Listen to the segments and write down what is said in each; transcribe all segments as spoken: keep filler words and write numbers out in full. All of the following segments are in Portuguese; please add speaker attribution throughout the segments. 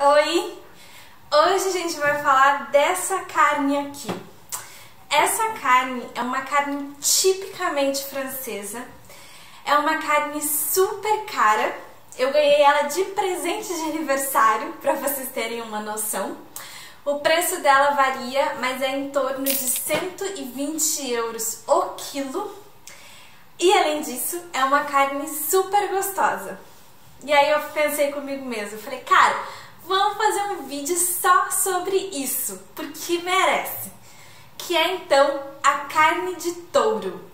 Speaker 1: Oi! Hoje a gente vai falar dessa carne aqui. Essa carne é uma carne tipicamente francesa. É uma carne super cara. Eu ganhei ela de presente de aniversário, para vocês terem uma noção. O preço dela varia, mas é em torno de cento e vinte euros o quilo. E além disso, é uma carne super gostosa. E aí eu pensei comigo mesmo, falei, cara, vamos fazer um vídeo só sobre isso, porque merece. Que é então a carne de touro.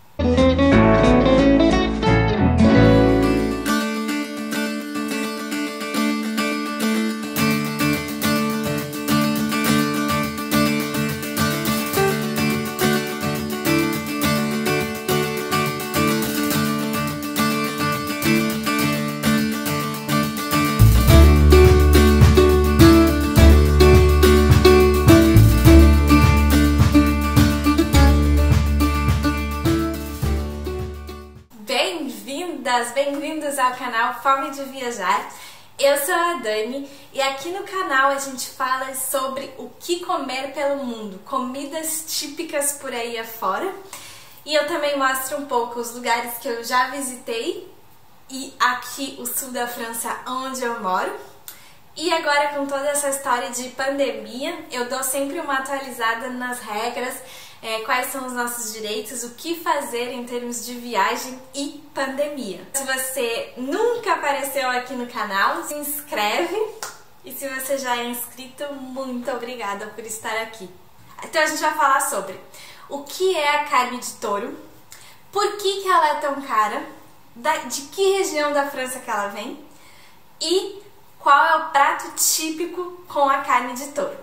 Speaker 1: Bem-vindas, bem-vindos ao canal Fome de Viajar. Eu sou a Dani e aqui no canal a gente fala sobre o que comer pelo mundo, comidas típicas por aí afora. E eu também mostro um pouco os lugares que eu já visitei e aqui o sul da França, onde eu moro. E agora, com toda essa história de pandemia, eu dou sempre uma atualizada nas regras, é, quais são os nossos direitos, o que fazer em termos de viagem e pandemia. Se você nunca apareceu aqui no canal, se inscreve. E se você já é inscrito, muito obrigada por estar aqui. Então a gente vai falar sobre o que é a carne de touro, por que, que ela é tão cara, de que região da França que ela vem e qual é o prato típico com a carne de touro.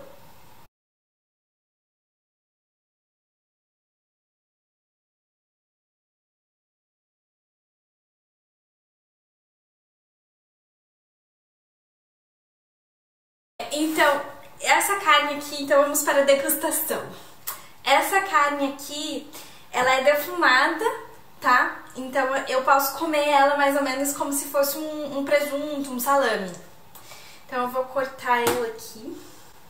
Speaker 1: Então, essa carne aqui, então vamos para a degustação. Essa carne aqui, ela é defumada, tá? Então eu posso comer ela mais ou menos como se fosse um, um presunto, um salame. Então eu vou cortar ela aqui.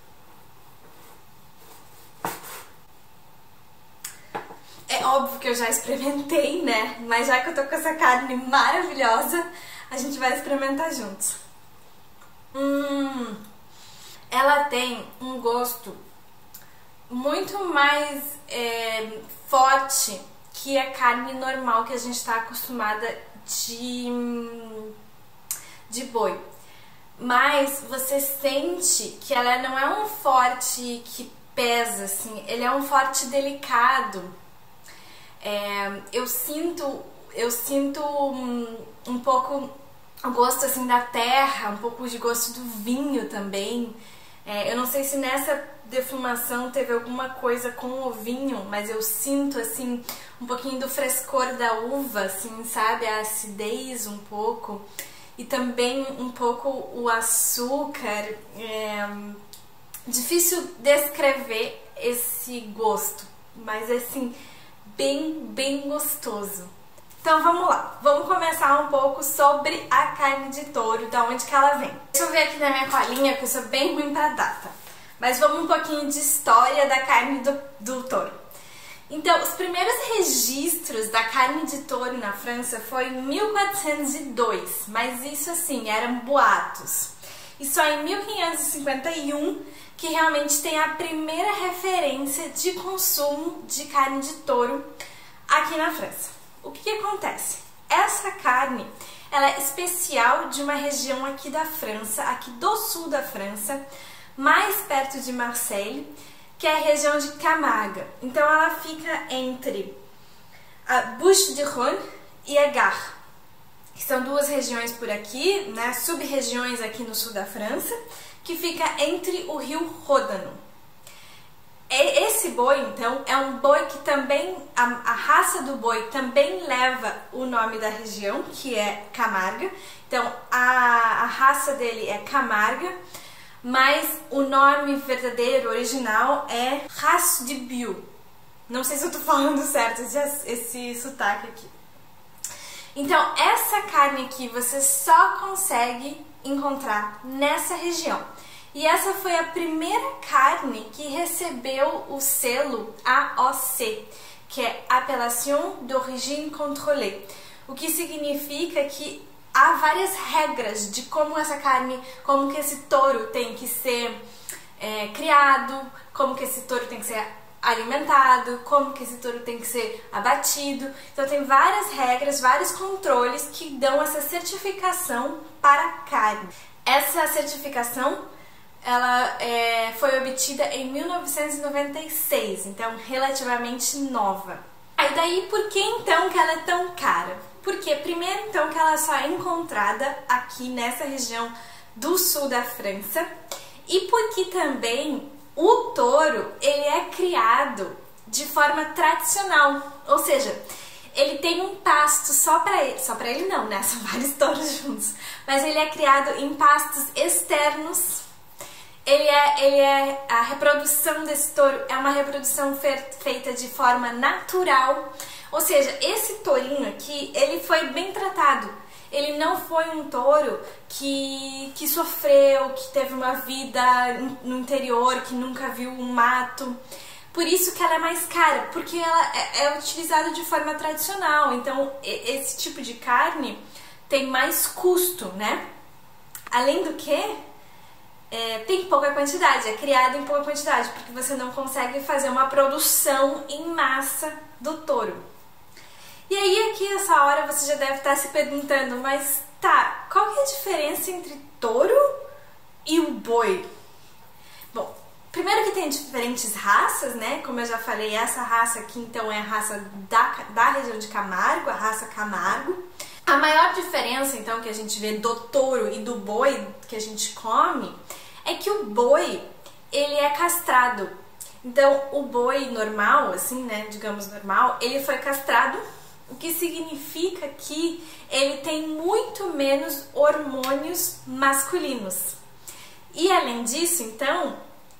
Speaker 1: É óbvio que eu já experimentei, né? Mas já que eu tô com essa carne maravilhosa, a gente vai experimentar juntos. Hum, ela tem um gosto muito mais é, forte que a carne normal que a gente tá acostumada de, de boi. Mas você sente que ela não é um forte que pesa, assim, ele é um forte delicado. É, eu sinto, eu sinto um, um pouco o gosto assim da terra, um pouco de gosto do vinho também. É, eu não sei se nessa defumação teve alguma coisa com o vinho, mas eu sinto assim um pouquinho do frescor da uva, assim, sabe, a acidez um pouco. E também um pouco o açúcar. É difícil descrever esse gosto, mas assim, bem, bem gostoso. Então vamos lá, vamos começar um pouco sobre a carne de touro, da onde que ela vem. Deixa eu ver aqui na minha colinha, que eu sou bem ruim pra data. Mas vamos um pouquinho de história da carne do, do touro. Então, os primeiros registros da carne de touro na França foi em mil quatrocentos e dois, mas isso assim, eram boatos. E só em mil quinhentos e cinquenta e um que realmente tem a primeira referência de consumo de carne de touro aqui na França. O que, que acontece? Essa carne, ela é especial de uma região aqui da França, aqui do sul da França, mais perto de Marseille, que é a região de Camargue. Então ela fica entre a Bouches-du-Rhône e a Gard, que são duas regiões por aqui, né, sub-regiões aqui no sul da França, que fica entre o rio Ródano. Esse boi, então, é um boi que também, a, a raça do boi também leva o nome da região, que é Camargue. Então a, a raça dele é Camargue, mas o nome verdadeiro, original, é Race de Biou. Não sei se eu tô falando certo esse, esse sotaque aqui. Então, essa carne aqui você só consegue encontrar nessa região. E essa foi a primeira carne que recebeu o selo A O C, que é Appellation d'Origine Contrôlée, o que significa que há várias regras de como essa carne, como que esse touro tem que ser é, criado, como que esse touro tem que ser alimentado, como que esse touro tem que ser abatido. Então tem várias regras, vários controles que dão essa certificação para a carne. Essa certificação ela é, foi obtida em mil novecentos e noventa e seis, então relativamente nova. Aí daí, por que então que ela é tão cara? Porque primeiro então que ela só é encontrada aqui nessa região do sul da França, e porque também o touro ele é criado de forma tradicional, ou seja, ele tem um pasto só para ele, só para ele não, né? São vários touros juntos, mas ele é criado em pastos externos. Ele é, ele é, a reprodução desse touro é uma reprodução feita de forma natural, ou seja, esse tourinho aqui, ele foi bem tratado. Ele não foi um touro que, que sofreu, que teve uma vida no interior, que nunca viu um mato. Por isso que ela é mais cara, porque ela é, é utilizada de forma tradicional. Então, esse tipo de carne tem mais custo, né? Além do que, É, tem pouca quantidade, é criado em pouca quantidade, porque você não consegue fazer uma produção em massa do touro. E aí aqui nessa hora você já deve estar se perguntando, mas tá, qual que é a diferença entre touro e o boi? Bom, primeiro que tem diferentes raças, né? Como eu já falei, essa raça aqui então é a raça da, da região de Camargo, a raça Camargo. A maior diferença então que a gente vê do touro e do boi que a gente come é que o boi, ele é castrado. Então, o boi normal, assim, né, digamos normal, ele foi castrado, o que significa que ele tem muito menos hormônios masculinos. E além disso, então,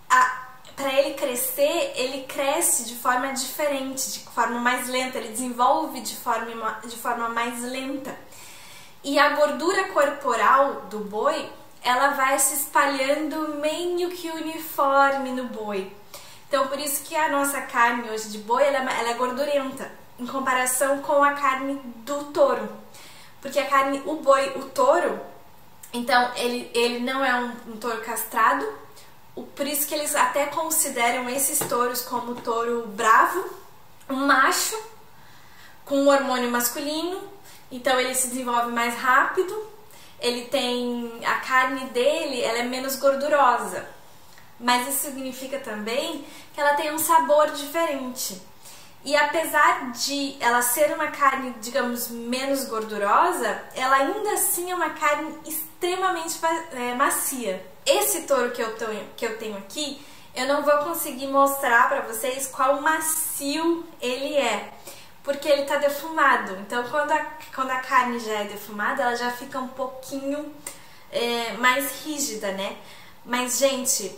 Speaker 1: para ele crescer, ele cresce de forma diferente, de forma mais lenta, ele desenvolve de forma, de forma mais lenta. E a gordura corporal do boi, ela vai se espalhando meio que uniforme no boi. Então, por isso que a nossa carne hoje de boi, ela, ela é gordurenta, em comparação com a carne do touro. Porque a carne, o boi, o touro, então, ele, ele não é um, um touro castrado, por isso que eles até consideram esses touros como touro bravo, um macho, com um hormônio masculino, então ele se desenvolve mais rápido. Ele tem, a carne dele, ela é menos gordurosa, mas isso significa também que ela tem um sabor diferente. E apesar de ela ser uma carne, digamos, menos gordurosa, ela ainda assim é uma carne extremamente é, macia. Esse touro que eu, tenho, que eu tenho aqui, eu não vou conseguir mostrar para vocês qual macio ele é, porque ele tá defumado. Então, quando a, quando a carne já é defumada, ela já fica um pouquinho é, mais rígida, né? Mas, gente,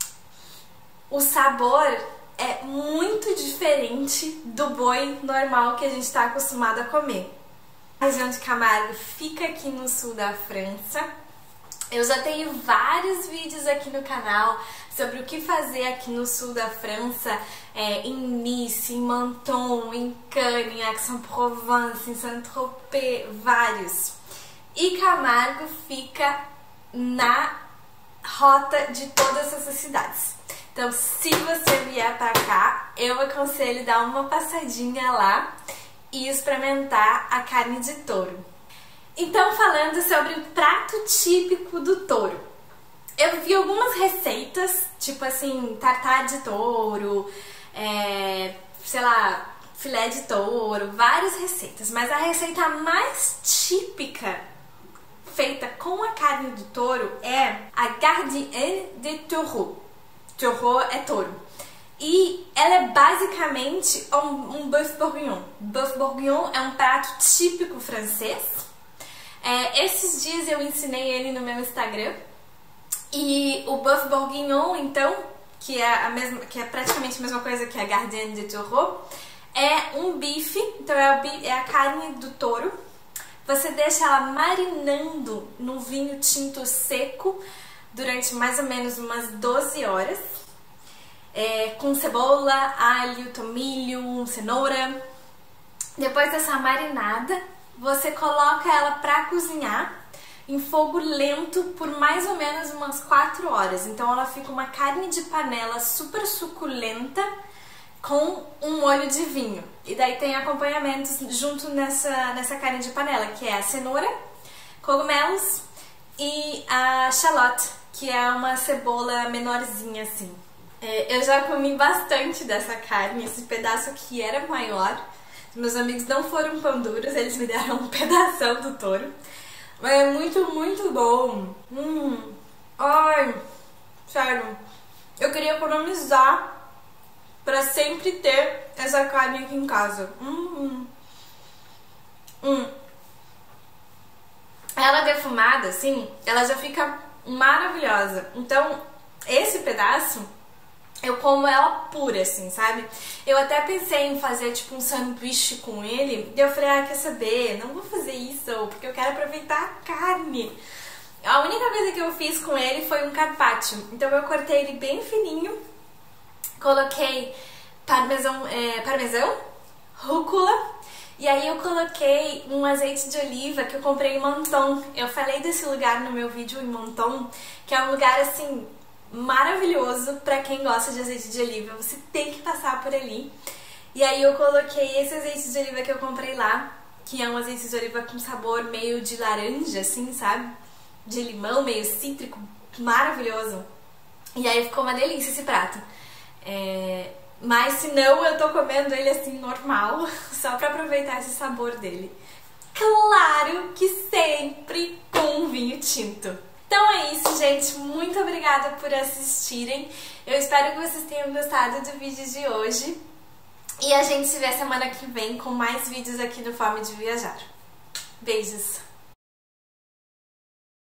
Speaker 1: o sabor é muito diferente do boi normal que a gente tá acostumado a comer. A região de Camargo fica aqui no sul da França. Eu já tenho vários vídeos aqui no canal sobre o que fazer aqui no sul da França, é, em Nice, em Menton, em Cannes, em Aix-en-Provence, em Saint-Tropez, vários. E Camargo fica na rota de todas essas cidades. Então, se você vier pra cá, eu aconselho dar uma passadinha lá e experimentar a carne de touro. Então, falando sobre o prato típico do touro. Eu vi algumas receitas, tipo assim, tartar de touro, é, sei lá, filé de touro, várias receitas. Mas a receita mais típica feita com a carne do touro é a gardienne de taureau. Taureau é touro. E ela é basicamente um, um bœuf bourguignon. Bœuf bourguignon é um prato típico francês. É, esses dias eu ensinei ele no meu Instagram. E o bœuf bourguignon, então, que é, a mesma, que é praticamente a mesma coisa que a gardienne de taureau, é um bife, então é a, é a carne do touro, você deixa ela marinando no vinho tinto seco durante mais ou menos umas doze horas, é, com cebola, alho, tomilho, cenoura. Depois dessa marinada, você coloca ela pra cozinhar em fogo lento por mais ou menos umas quatro horas. Então ela fica uma carne de panela super suculenta com um molho de vinho. E daí tem acompanhamentos junto nessa, nessa carne de panela, que é a cenoura, cogumelos e a shallot, que é uma cebola menorzinha assim. É, eu já comi bastante dessa carne, esse pedaço aqui era maior. Meus amigos não foram pão duros, eles me deram um pedação do touro. Mas é muito, muito bom. Hum. Ai, sério. Eu queria economizar pra sempre ter essa carne aqui em casa. Hum. Hum. Ela defumada, assim, ela já fica maravilhosa. Então, esse pedaço, eu como ela pura, assim, sabe? Eu até pensei em fazer, tipo, um sanduíche com ele. E eu falei, ah, quer saber? Não vou fazer isso, porque eu quero aproveitar a carne. A única coisa que eu fiz com ele foi um carpaccio. Então eu cortei ele bem fininho. Coloquei parmesão, é, parmesão, rúcula. E aí eu coloquei um azeite de oliva que eu comprei em Menton. Eu falei desse lugar no meu vídeo em Menton, que é um lugar, assim, maravilhoso pra quem gosta de azeite de oliva. Você tem que passar por ali. E aí eu coloquei esse azeite de oliva que eu comprei lá, que é um azeite de oliva com sabor meio de laranja, assim, sabe? De limão, meio cítrico, maravilhoso. E aí ficou uma delícia esse prato. É... Mas se não, eu tô comendo ele assim normal, só pra aproveitar esse sabor dele. Claro que sempre com vinho tinto. Então é isso, gente. Muito obrigada por assistirem. Eu espero que vocês tenham gostado do vídeo de hoje. E a gente se vê semana que vem com mais vídeos aqui no Fome de Viajar. Beijos!